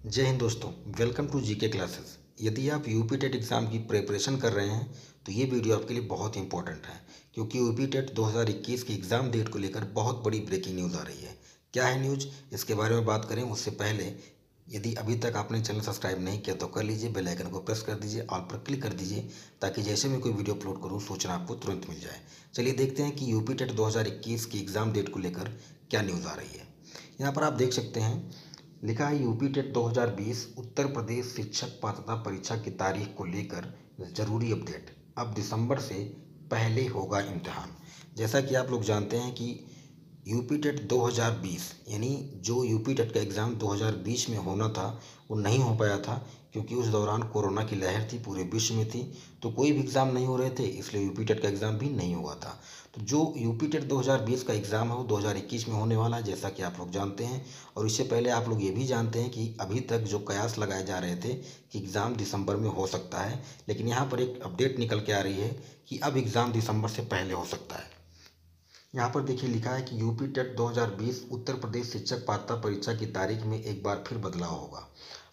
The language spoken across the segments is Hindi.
जय हिंद दोस्तों। Welcome to GK classes. यदि आप यूपी टेट एग्ज़ाम की प्रिपरेशन कर रहे हैं तो ये वीडियो आपके लिए बहुत इंपॉर्टेंट है, क्योंकि यूपी टेट 2021 की एग्ज़ाम डेट को लेकर बहुत बड़ी ब्रेकिंग न्यूज़ आ रही है। क्या है न्यूज़, इसके बारे में बात करें उससे पहले यदि अभी तक आपने चैनल सब्सक्राइब नहीं किया तो कर लीजिए, बेल आइकन को प्रेस कर दीजिए, ऑल पर क्लिक कर दीजिए, ताकि जैसे मैं कोई वीडियो अपलोड करूँ सूचना आपको तुरंत मिल जाए। चलिए देखते हैं कि यूपी टेट 2021 की एग्ज़ाम डेट को लेकर क्या न्यूज़ आ रही है। यहाँ पर आप देख सकते हैं, लिखा है यूपी टेट 2020 उत्तर प्रदेश शिक्षक पात्रता परीक्षा की तारीख को लेकर जरूरी अपडेट। अब दिसंबर से पहले होगा इम्तिहान। जैसा कि आप लोग जानते हैं कि यूपी टेट 2020 यानी जो यूपी टेट का एग्ज़ाम 2020 में होना था वो नहीं हो पाया था, क्योंकि उस दौरान कोरोना की लहर थी, पूरे विश्व में थी, तो कोई भी एग्ज़ाम नहीं हो रहे थे, इसलिए यूपी टेट का एग्ज़ाम भी नहीं हुआ था। तो जो यूपी टेट 2020 का एग्ज़ाम है वो 2021 में होने वाला है, जैसा कि आप लोग जानते हैं। और इससे पहले आप लोग ये भी जानते हैं कि अभी तक जो कयास लगाए जा रहे थे कि एग्ज़ाम दिसंबर में हो सकता है, लेकिन यहाँ पर एक अपडेट निकल के आ रही है कि अब एग्ज़ाम दिसंबर से पहले हो सकता है। यहाँ पर देखिए, लिखा है कि यूपी टेट 2020 उत्तर प्रदेश शिक्षक पात्रता परीक्षा की तारीख में एक बार फिर बदलाव होगा।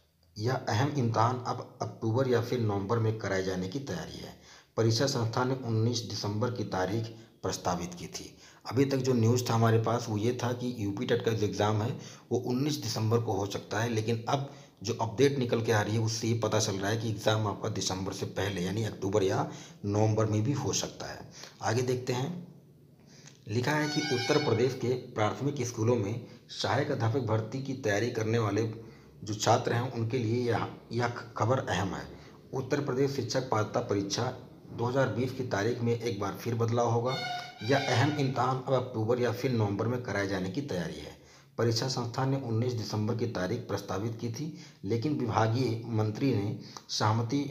यह अहम इम्तहान अब अक्टूबर या फिर नवंबर में कराए जाने की तैयारी है। परीक्षा संस्था ने 19 दिसंबर की तारीख प्रस्तावित की थी। अभी तक जो न्यूज़ था हमारे पास वो ये था कि यूपी टेट का जो एग्ज़ाम है वो 19 दिसंबर को हो सकता है, लेकिन अब जो अपडेट निकल के आ रही है उससे ये पता चल रहा है कि एग्ज़ाम आपका दिसंबर से पहले यानी अक्टूबर या नवंबर में भी हो सकता है। आगे देखते हैं। लिखा है कि उत्तर प्रदेश के प्राथमिक स्कूलों में सहायक अध्यापक भर्ती की तैयारी करने वाले जो छात्र हैं उनके लिए यह खबर अहम है। उत्तर प्रदेश शिक्षक पात्रता परीक्षा 2020 की तारीख में एक बार फिर बदलाव होगा। यह अहम इम्तहान अब अक्टूबर या फिर नवंबर में कराए जाने की तैयारी है। परीक्षा संस्था ने 19 दिसंबर की तारीख प्रस्तावित की थी, लेकिन विभागीय मंत्री ने सहमति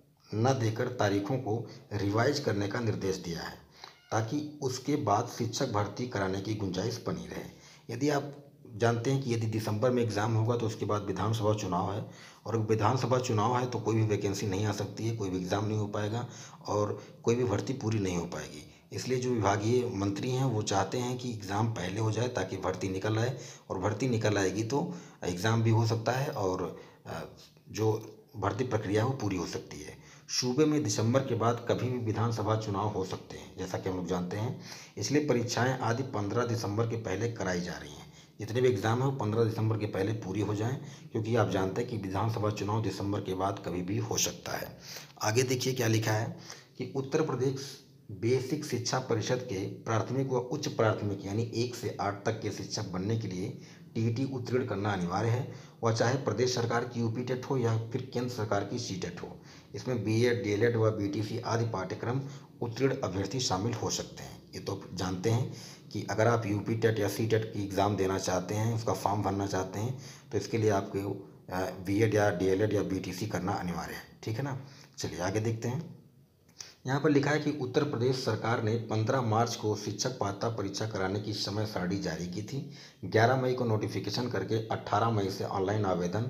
न देकर तारीखों को रिवाइज करने का निर्देश दिया है, ताकि उसके बाद शिक्षक भर्ती कराने की गुंजाइश बनी रहे। यदि आप जानते हैं कि यदि दिसंबर में एग्ज़ाम होगा तो उसके बाद विधानसभा चुनाव है, और विधानसभा चुनाव है तो कोई भी वैकेंसी नहीं आ सकती है, कोई भी एग्ज़ाम नहीं हो पाएगा और कोई भी भर्ती पूरी नहीं हो पाएगी। इसलिए जो विभागीय मंत्री हैं वो चाहते हैं कि एग्ज़ाम पहले हो जाए ताकि भर्ती निकल आए, और भर्ती निकल आएगी तो एग्ज़ाम भी हो सकता है और जो भर्ती प्रक्रिया है वो पूरी हो सकती है। सूबे में दिसंबर के बाद कभी भी विधानसभा चुनाव हो सकते हैं, जैसा कि हम लोग जानते हैं। इसलिए परीक्षाएं आदि 15 दिसंबर के पहले कराई जा रही हैं। जितने भी एग्ज़ाम हैं वो 15 दिसंबर के पहले पूरी हो जाएं, क्योंकि आप जानते हैं कि विधानसभा चुनाव दिसंबर के बाद कभी भी हो सकता है। आगे देखिए क्या लिखा है कि उत्तर प्रदेश बेसिक शिक्षा परिषद के प्राथमिक व उच्च प्राथमिक यानी 1 से 8 तक के शिक्षक बनने के लिए टीईटी उत्तीर्ण करना अनिवार्य है। वह चाहे प्रदेश सरकार की यूपी टेट हो या फिर केंद्र सरकार की सी टेट हो। इसमें बीएड, डीएलएड व बीटीसी आदि पाठ्यक्रम उत्तीर्ण अभ्यर्थी शामिल हो सकते हैं। ये तो जानते हैं कि अगर आप यूपी टेट या सी टेट की एग्ज़ाम देना चाहते हैं, उसका फॉर्म भरना चाहते हैं, तो इसके लिए आपको बीएड या डीएलएड या बीटीसी करना अनिवार्य है। ठीक है ना। चलिए आगे देखते हैं। यहाँ पर लिखा है कि उत्तर प्रदेश सरकार ने 15 मार्च को शिक्षक पात्रता परीक्षा कराने की समय सारणी जारी की थी। 11 मई को नोटिफिकेशन करके 18 मई से ऑनलाइन आवेदन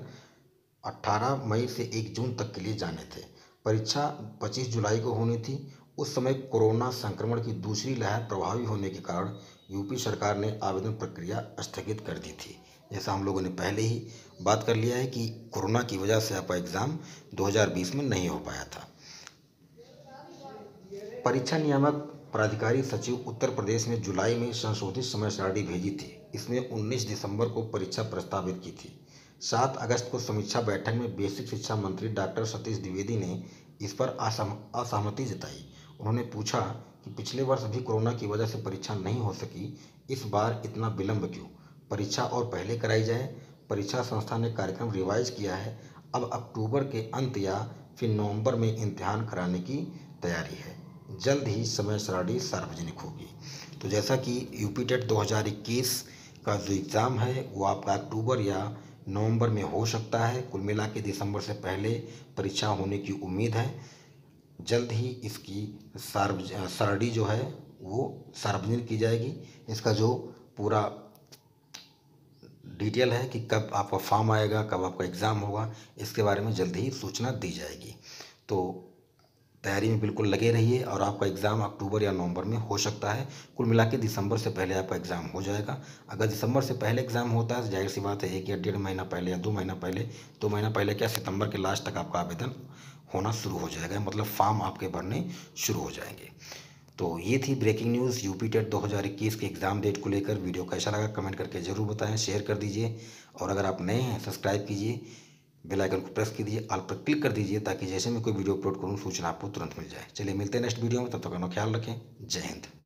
18 मई से 1 जून तक के लिए जाने थे। परीक्षा 25 जुलाई को होनी थी। उस समय कोरोना संक्रमण की दूसरी लहर प्रभावी होने के कारण यूपी सरकार ने आवेदन प्रक्रिया स्थगित कर दी थी। जैसा हम लोगों ने पहले ही बात कर लिया है कि कोरोना की वजह से आपका एग्ज़ाम 2020 में नहीं हो पाया था। परीक्षा नियामक प्राधिकारी सचिव उत्तर प्रदेश ने जुलाई में संशोधित समय सारणी भेजी थी। इसमें 19 दिसंबर को परीक्षा प्रस्तावित की थी। 7 अगस्त को समीक्षा बैठक में बेसिक शिक्षा मंत्री डॉक्टर सतीश द्विवेदी ने इस पर असहमति जताई। उन्होंने पूछा कि पिछले वर्ष भी कोरोना की वजह से परीक्षा नहीं हो सकी, इस बार इतना विलंब क्यों? परीक्षा और पहले कराई जाए। परीक्षा संस्था ने कार्यक्रम रिवाइज किया है। अब अक्टूबर के अंत या फिर नवंबर में इम्तिहान कराने की तैयारी है। जल्द ही समय सारणी सार्वजनिक होगी। तो जैसा कि यूपी टेट 2021 का जो एग्ज़ाम है वो आपका अक्टूबर या नवंबर में हो सकता है। कुल मिला के दिसंबर से पहले परीक्षा होने की उम्मीद है। जल्द ही इसकी सारणी जो है वो सार्वजनिक की जाएगी। इसका जो पूरा डिटेल है कि कब आपका फॉर्म आएगा, कब आपका एग्ज़ाम होगा, इसके बारे में जल्द ही सूचना दी जाएगी। तो तैयारी में बिल्कुल लगे रहिए और आपका एग्ज़ाम अक्टूबर या नवंबर में हो सकता है। कुल मिला के दिसंबर से पहले आपका एग्ज़ाम हो जाएगा। अगर दिसंबर से पहले एग्ज़ाम होता है तो जाहिर सी बात है 1 या 1.5 महीना पहले या 2 महीना पहले, 2 महीना पहले क्या, सितंबर के लास्ट तक आपका आवेदन होना शुरू हो जाएगा, मतलब फॉर्म आपके भरने शुरू हो जाएंगे। तो ये थी ब्रेकिंग न्यूज़ यूपी टेट 2021 के एग्ज़ाम डेट को लेकर। वीडियो कैसा लगा कमेंट करके ज़रूर बताएं, शेयर कर दीजिए और अगर आप नए हैं सब्सक्राइब कीजिए, बेल आइकन को प्रेस कीजिए, ऑल पर क्लिक कर दीजिए ताकि जैसे मैं कोई वीडियो अपलोड करूँ सूचना आपको तुरंत मिल जाए। चलिए मिलते हैं नेक्स्ट वीडियो में, तब तक अपना ख्याल रखें। जय हिंद।